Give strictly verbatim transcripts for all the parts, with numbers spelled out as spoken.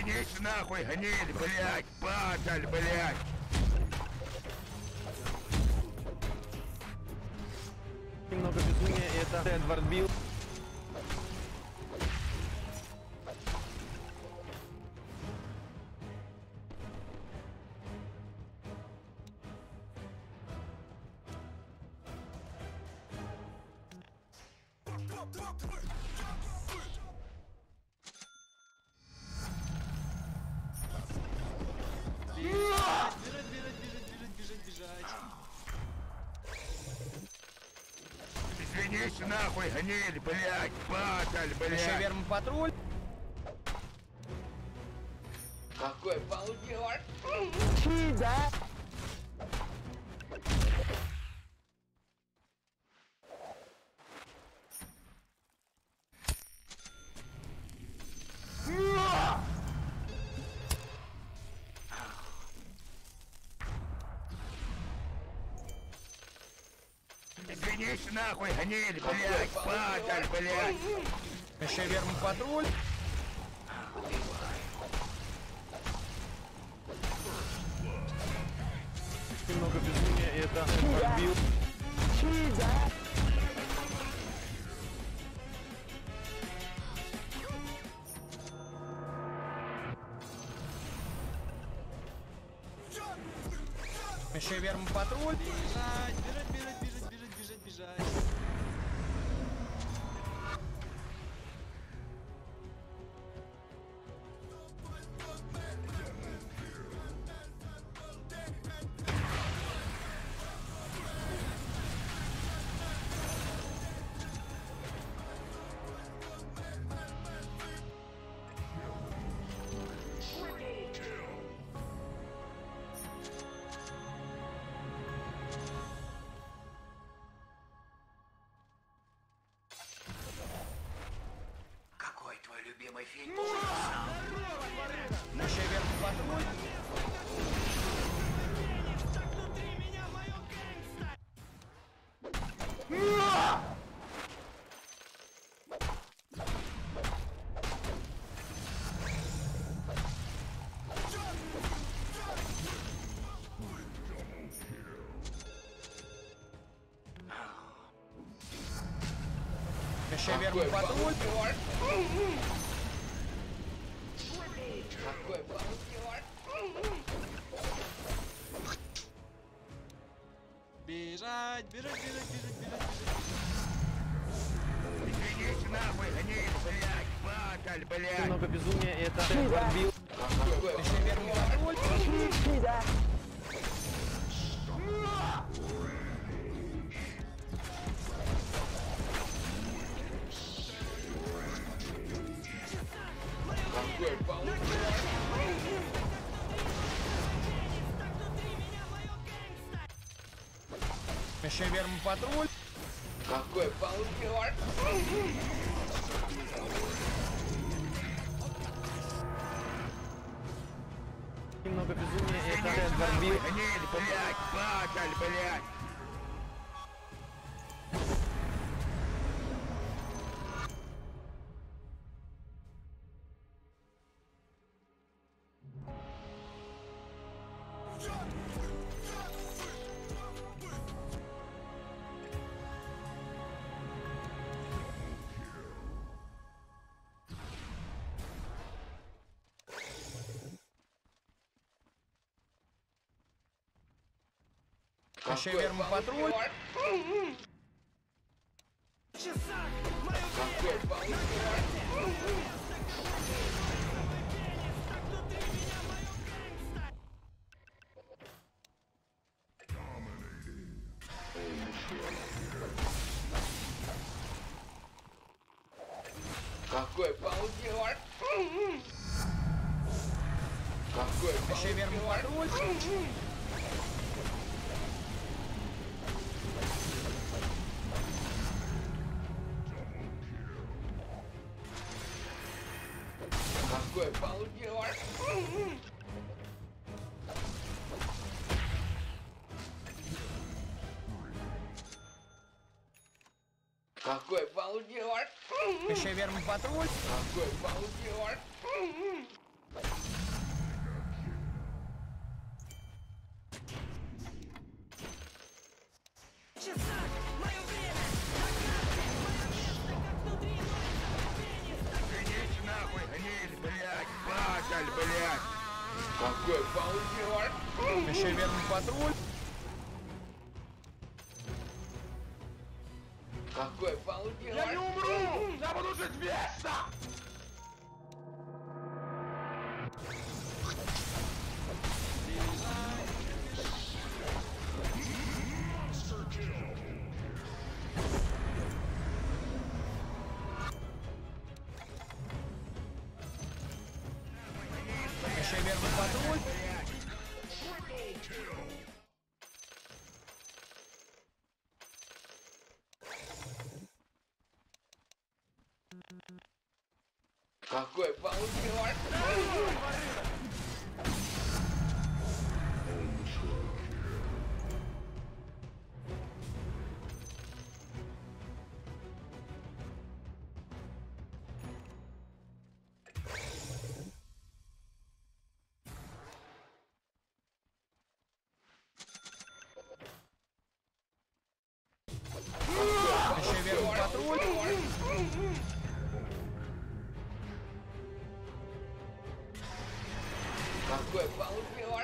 Извинись нахуй, гниль, блядь, падаль, блядь. Немного безумия, и это Эдвард Билл. Бежать, бежать, бежать, бежать, бежать, бежать. Извинись нахуй, гниль, блядь, падаль, блядь. Еще верм патруль. Какой балдеж! Да. Извинись нахуй, гниль, блядь, падаль, блядь. Еще верм патруль. Немного безумия, и это Эдвард Билл. Еще верм патруль. Бежать, бежать, бежать, бежать, бежать, бежать, бежать. Какой твой любимый фильм? Еще верм патруль. Еще верм патруль. Какой балдеж! Бежать, бежать, бежать, бежать, бежать, бежать. Извинись нахуй, гниль, блядь, падаль, блядь. Немного безумия, и это Эдвард Билл. Еще верм патруль. Какой балдеж! Еще верм патруль. Какой балдеж! Немного безумия, и это Эдвард Билл. Гниль, блядь, падаль, блядь. Еще верм патруль. Какой балдеж! Какой балдеж! Какой Еще верм патруль. Какой балдеж! Какой балдеж! Еще верм патруль. Какой балдеж! Извините нахуй, гниль, блядь, падаль, блядь. Какой балдеж! Еще верный патруль. Какой балдеж! Я не умру! Я буду жить вечно! Еще верный патруль. Какой балдеж! Еще верный патруль. Какой балдеж!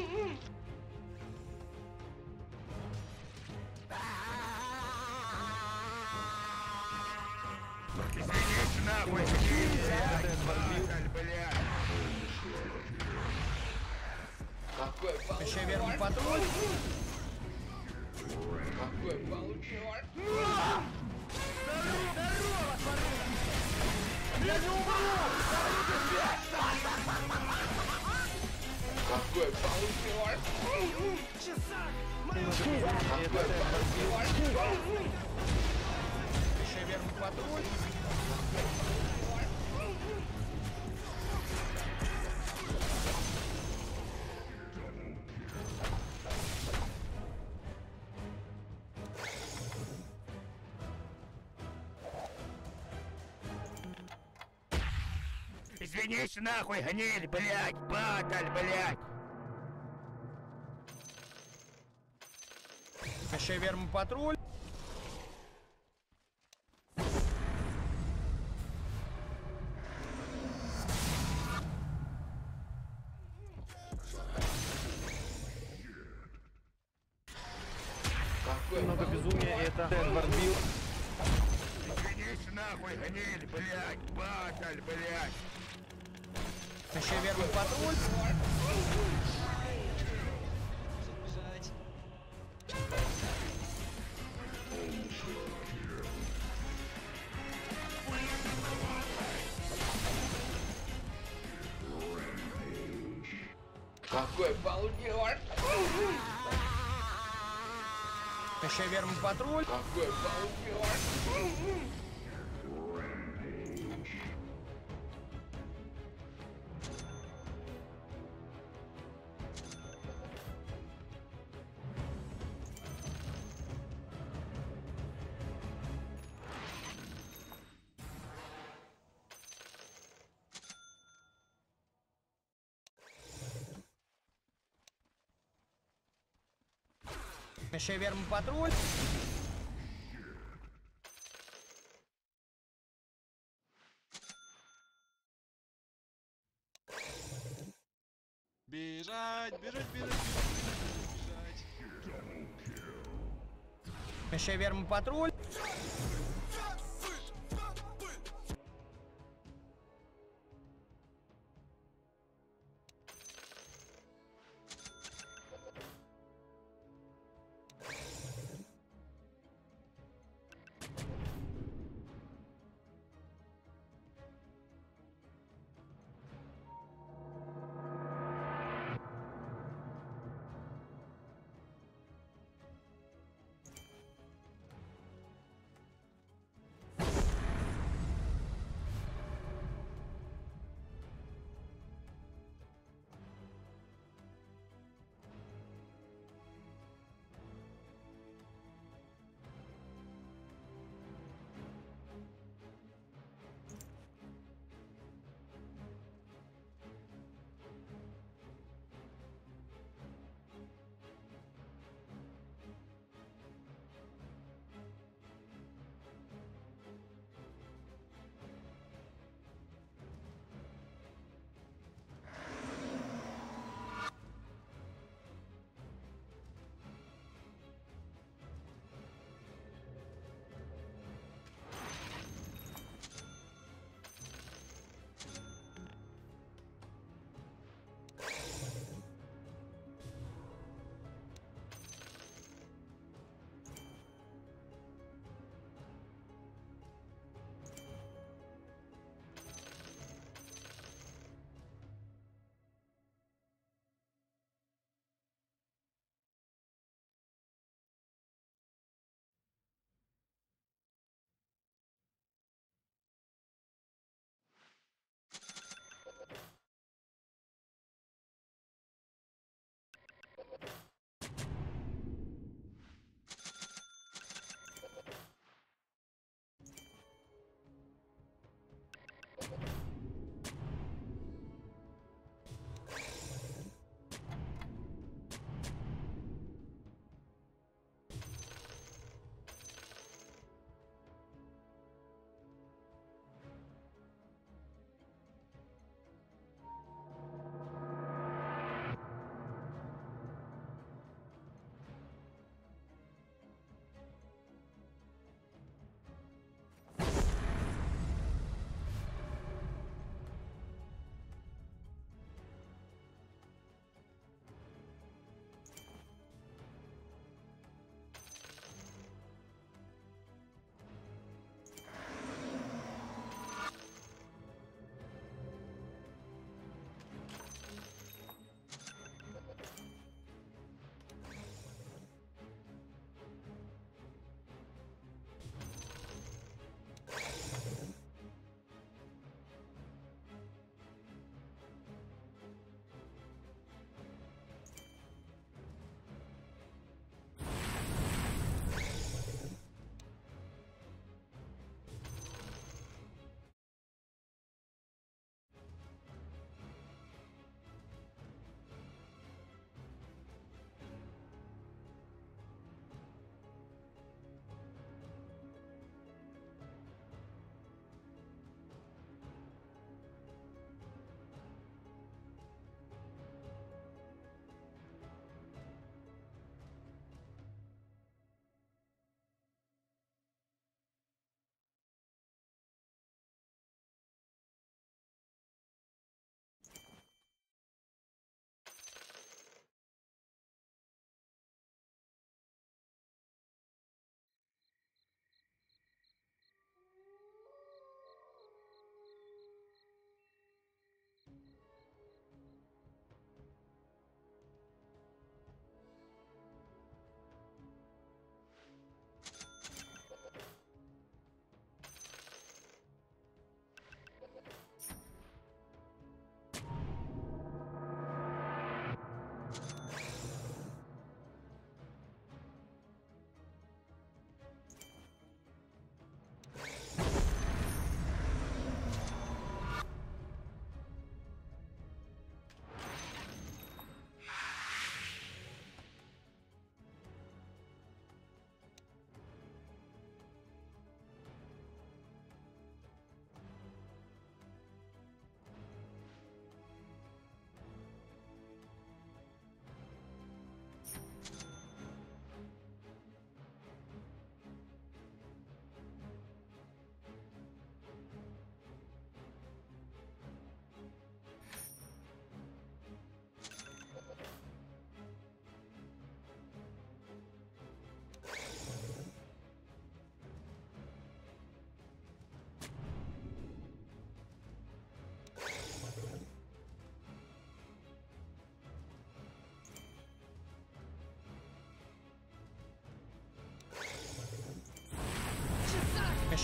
Извините нахуй, гниль, блядь, падаль, блядь. Какой балдеж! Еще верный патруль. Какой балдеж! Я не умру! Я буду жить вечно! Какой балдеж! Какой балдеж! Еще верный патруль. Извините нахуй, гниль, блядь, падаль, блядь. Еще верный патруль. Какое много безумия, это Варбил. Извините нахуй, гниль, блядь, падаль, блядь. Еще верный патруль. Бежать. Какой балдеж! Еще верный патруль. Какой балдеж! Еще верный патруль. Бежать, бежать, бежать, бежать, бежать. Еще верный патруль.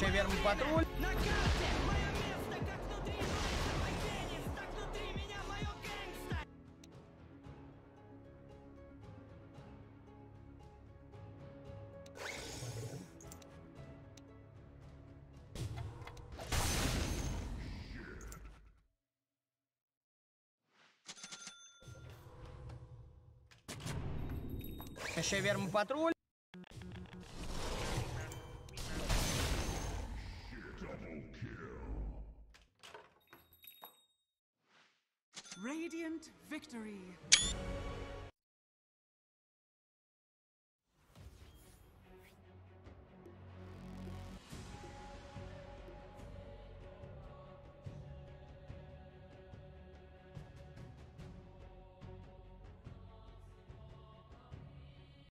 Шеверм патруль. На карте мое место, как внутри мой пенис, так внутри меня мое гэнгста. Шеверм патруль. Radiant victory.